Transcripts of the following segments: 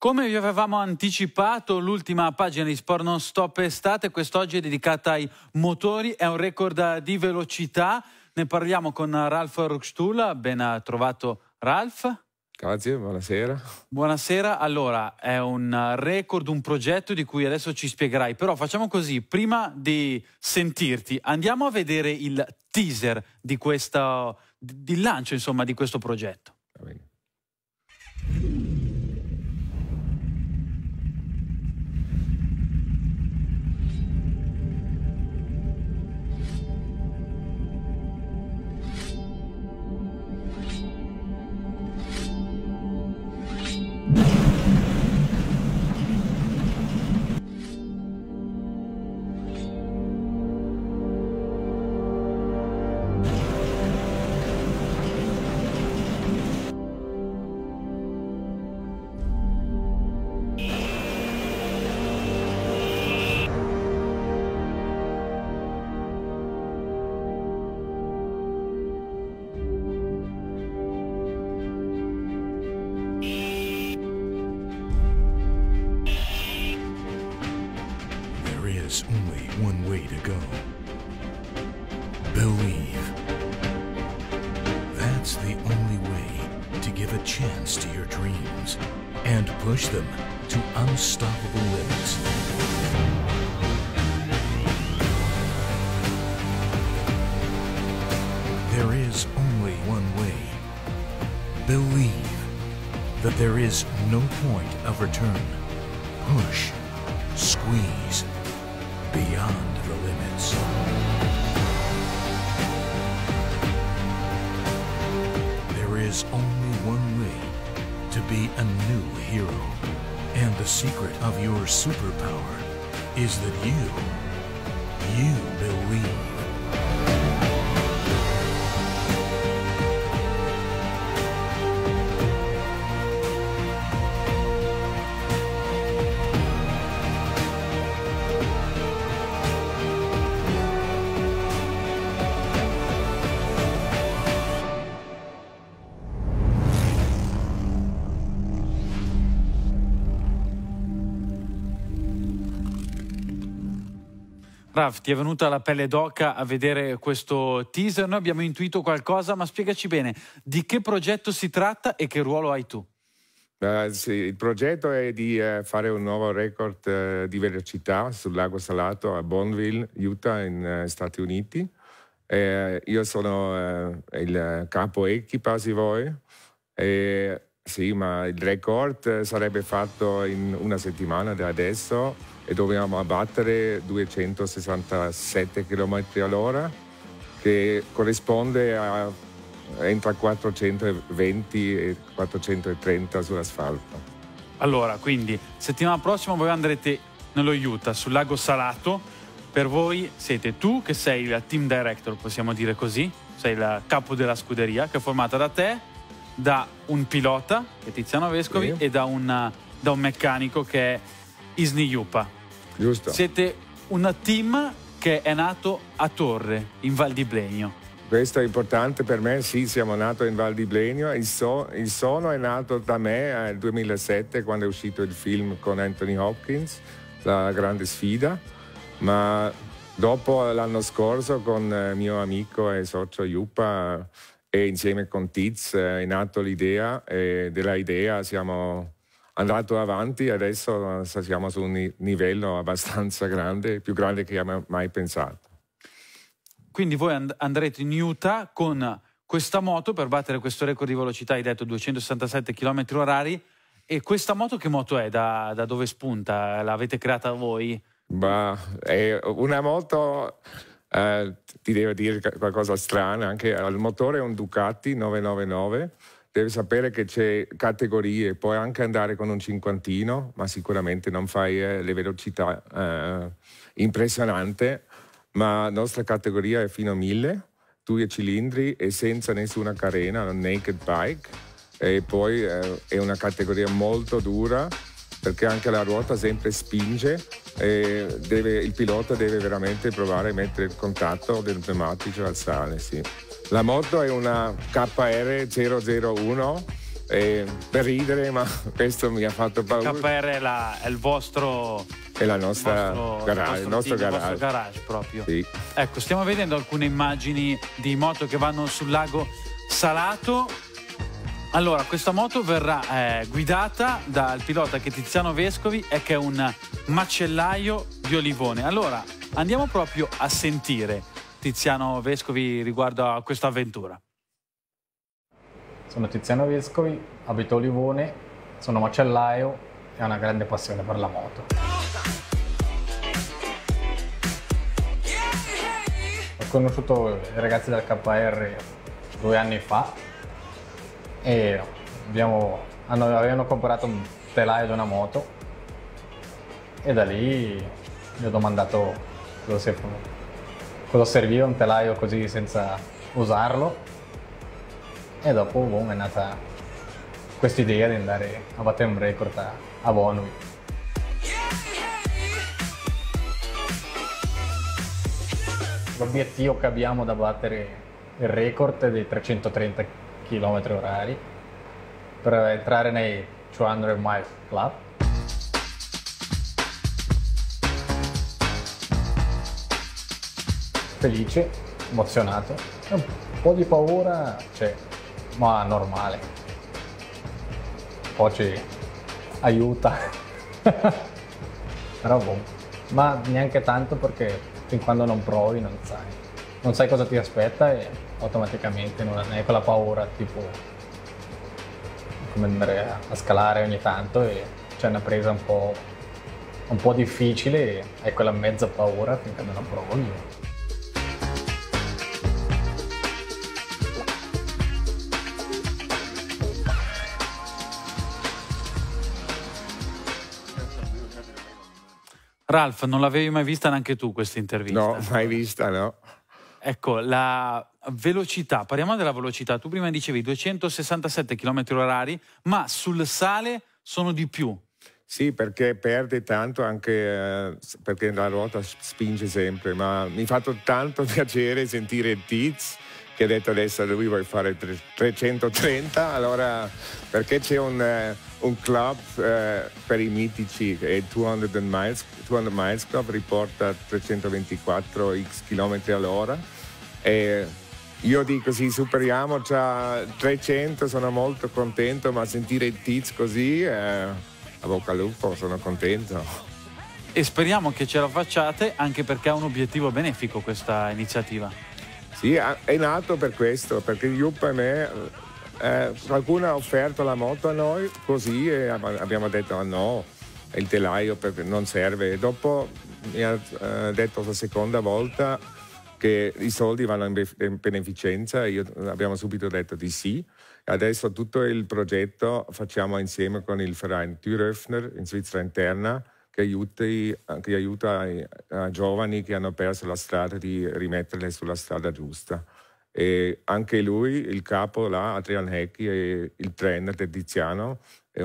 Come vi avevamo anticipato, l'ultima pagina di Sport Non Stop Estate quest'oggi è dedicata ai motori, è un record di velocità. Ne parliamo con Ralf Ruckstuhl. Ben trovato Ralf. Grazie, buonasera. Buonasera. Allora, è un record, un progetto di cui adesso ci spiegherai, però facciamo così, prima di sentirti andiamo a vedere il teaser di questo, di lancio insomma di questo progetto. Va bene. There's only one way to go. Believe. That's the only way to give a chance to your dreams and push them to unstoppable limits. There is only one way. Believe that there is no point of return. Push, squeeze, beyond the limits. There is only one way to be a new hero. And the secret of your superpower is that you believe. Ralf, ti è venuta la pelle d'oca a vedere questo teaser? Noi abbiamo intuito qualcosa, ma spiegaci bene di che progetto si tratta e che ruolo hai tu? Sì, il progetto è di fare un nuovo record di velocità sul lago Salato a Bonneville, Utah, in Stati Uniti. Io sono il capo equipa, se vuoi. Sì, ma il record sarebbe fatto in una settimana da adesso e dobbiamo abbattere 267 km all'ora, che corrisponde a tra 420 e 430 sull'asfalto. Allora, quindi settimana prossima voi andrete nello Utah, sul lago Salato. Per voi siete tu, che sei il team director, possiamo dire così, sei il capo della scuderia, che è formata da te, da un pilota, che è Tiziano Vescovi, sì, e da un meccanico che è Isni Jupa. Giusto. Siete un team che è nato a Torre, in Val di Blegno. Questo è importante per me, sì, siamo nati in Val di Blegno. Il sono è nato da me nel 2007, quando è uscito il film con Anthony Hopkins, La grande sfida, ma dopo l'anno scorso con mio amico e socio Jupa e insieme con Tiz è nato l'idea e della idea siamo andato avanti. Adesso siamo su un livello abbastanza grande, più grande che abbiamo mai pensato. Quindi voi andrete in Utah con questa moto per battere questo record di velocità, hai detto 267 km/h. E questa moto che moto è? Da dove spunta? L'avete creata voi? Bah, è una moto, ti devo dire qualcosa strana, anche il motore è un Ducati 999. Devi sapere che c'è categorie, puoi anche andare con un cinquantino, ma sicuramente non fai le velocità impressionanti. Ma la nostra categoria è fino a 1000, 2 cilindri e senza nessuna carena, una naked bike. E poi è una categoria molto dura, perché anche la ruota sempre spinge e il pilota deve veramente provare a mettere il contatto del pneumatico al sale, sì. La moto è una KR-001 per ridere, ma questo mi ha fatto paura. KR è il vostro... È la nostra garage, il nostro team, garage. Il vostro garage proprio. Sì. Ecco, stiamo vedendo alcune immagini di moto che vanno sul lago Salato. Allora, questa moto verrà guidata dal pilota che è Tiziano Vescovi e che è un macellaio di Olivone. Allora, andiamo proprio a sentire Tiziano Vescovi riguardo a questa avventura. Sono Tiziano Vescovi, abito a Olivone, sono macellaio e ho una grande passione per la moto. Ho conosciuto i ragazzi del KR 2 anni fa e avevano comprato un telaio di una moto e da lì gli ho domandato cosa serviva un telaio così senza usarlo e dopo è nata questa idea di andare a battere un record a Bonneville. L'obiettivo che abbiamo da battere il record è di 330 km/h per entrare nei 200 Miles Club. Felice, emozionato, un po' di paura c'è, ma normale. Poi ci aiuta, però boh, ma neanche tanto perché fin quando non provi non sai cosa ti aspetta e automaticamente non hai quella paura tipo come andare a scalare ogni tanto e c'è una presa un po' difficile e hai quella mezza paura finché non la provi. Ralph, non l'avevi mai vista neanche tu questa intervista? No, mai vista, no. Ecco, la velocità, parliamo della velocità. Tu prima dicevi 267 km/h, ma sul sale sono di più. Sì, perché perde tanto anche perché la ruota spinge sempre, ma mi ha fatto tanto piacere sentire Tiz che ha detto adesso lui vuole fare 330, allora perché c'è un club per i mitici, che è 200 Miles Club, riporta 324 km/h e io dico sì, superiamo già 300, sono molto contento, ma sentire il Tiz così, a bocca al lupo, sono contento. E speriamo che ce la facciate, anche perché ha un obiettivo benefico questa iniziativa. Sì, è nato per questo, perché Jupp e me, qualcuno ha offerto la moto a noi così e abbiamo detto no, il telaio perché non serve. E dopo mi ha detto la seconda volta che i soldi vanno in beneficenza e abbiamo subito detto di sì. Adesso tutto il progetto facciamo insieme con il Verein Türöffner in Svizzera interna, che aiuta i giovani che hanno perso la strada di rimetterle sulla strada giusta. E anche lui, il capo là, Adrian Hecchi, e il trainer del Tiziano,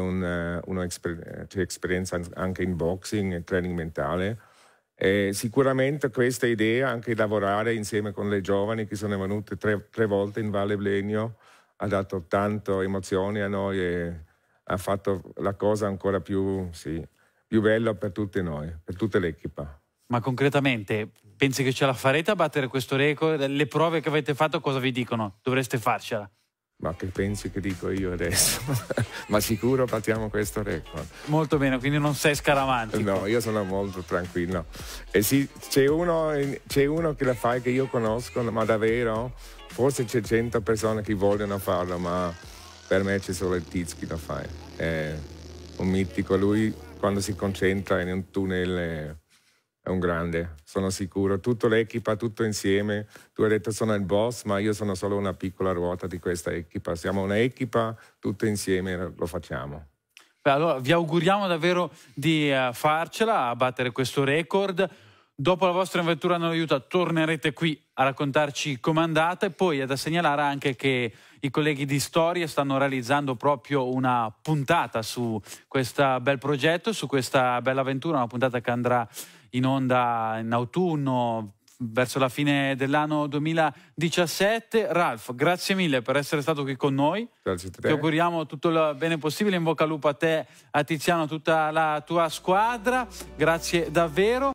c'è esperienza anche in boxing e training mentale. E sicuramente questa idea, anche di lavorare insieme con le giovani che sono venute tre volte in Valle Blenio, ha dato tante emozioni a noi e ha fatto la cosa ancora più bello per tutti noi, per tutta l'equipa. Ma concretamente, pensi che ce la farete a battere questo record? Le prove che avete fatto cosa vi dicono? Dovreste farcela. Ma che pensi che dico io adesso? Ma sicuro battiamo questo record. Molto bene, quindi non sei scaramantico. No, io sono molto tranquillo. E sì, c'è uno che la fa che io conosco, ma davvero, forse c'è 100 persone che vogliono farlo, ma per me c'è solo il Tiz che lo fa. È un mitico, lui quando si concentra in un tunnel è un grande, sono sicuro. Tutta l'equipa, tutto insieme. Tu hai detto sono il boss, ma io sono solo una piccola ruota di questa equipa. Siamo un'equipa, tutto insieme lo facciamo. Beh, allora vi auguriamo davvero di farcela, a battere questo record. Dopo la vostra avventura non aiuta, tornerete qui a raccontarci com'è andata e poi è da segnalare anche che i colleghi di Storie stanno realizzando proprio una puntata su questo bel progetto, su questa bella avventura, una puntata che andrà in onda in autunno, verso la fine dell'anno 2017. Ralf, grazie mille per essere stato qui con noi. Grazie a te. Ti auguriamo tutto il bene possibile, in bocca al lupo a te, a Tiziano, a tutta la tua squadra. Grazie davvero.